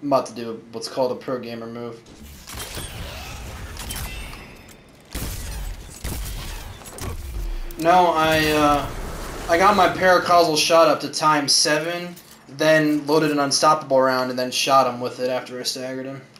I'm about to do what's called a pro gamer move. No, I got my paracausal shot up to ×7, then loaded an unstoppable round, and then shot him with it after I staggered him.